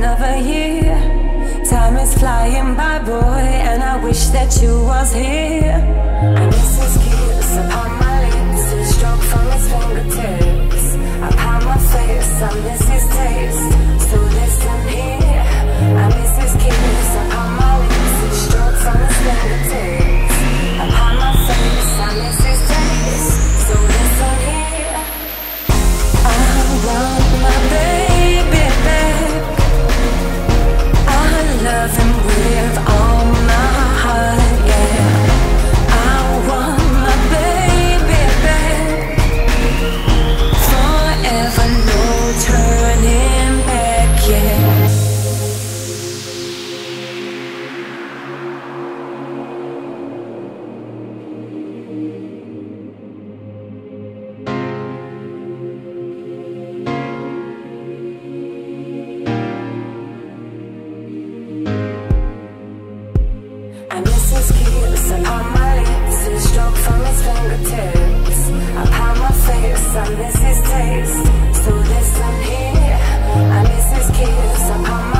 another year. Time is flying by, boy, and I wish that you was here. I miss his kiss upon my lips, his stroke from his fingertips. Upon my face, I miss his taste. So listen here. I miss his kiss upon my lips, his stroke from his fingertips. Upon my face, I miss his taste. So listen here. I want my baby back. I love him with all my heart, yeah. I want my baby back. Forever, no turning back, yeah. I miss his kiss upon my lips, his stroke from his fingertips. Upon my face, I miss his taste. So listen here. I miss his kiss upon my